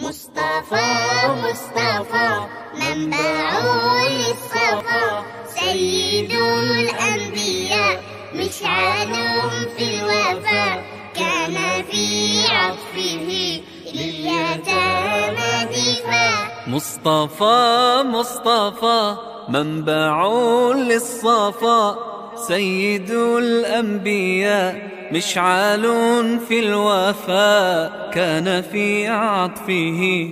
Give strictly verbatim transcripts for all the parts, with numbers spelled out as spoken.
مصطفى مصطفى منبع للصفا، سيد الأنبياء مشعل في الوفا، كان في عطفه لليتامى دفاع. مصطفى مصطفى منبع للصفا، سيد الأنبياء مشعل في الوفا، كان في عطفه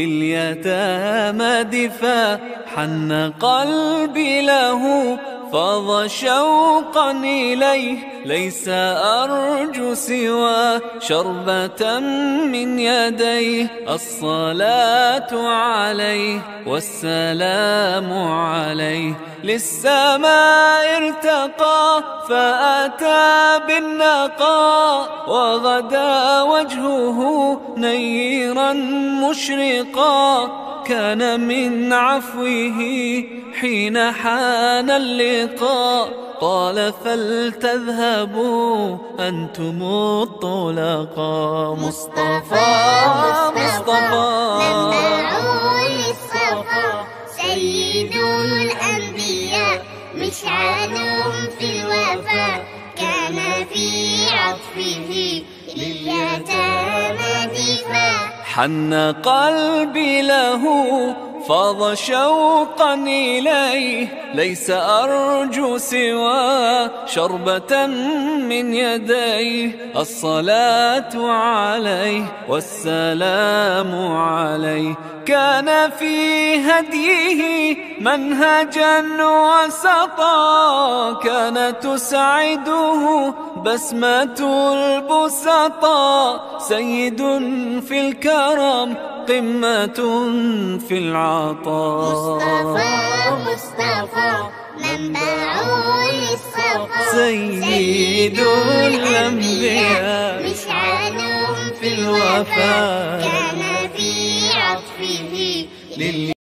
لليتامى دفاع. حن قلبي له فاض شوقا إليه، ليس أرجو سوى شربة من يديه. الصلاة عليه والسلام عليه، للسماء ارتقى فأتى بالنقاء، وغدا وجهه نيرا مشرقا. كان من عفوه حين حان اللقاء، قال فلتذهبوا أنتم الطلقاء. مصطفى مصطفى منبع للصفا، سيد الأنبياء مشعل في الوفا، كان في عطفه لليتامى دفاع. حن قلبي له فاض شوقا إليه، ليس أرجو سوى شربة من يديه. الصلاة عليه والسلام عليه، كان في هديه منهجا وسطا، كان تسعده بسمة البسطاء. سيد في الكرم قمة في العطاء. مصطفى مصطفى منبع للصفا، سيد الأنبياء مشعل في الوفا، كان في عطفه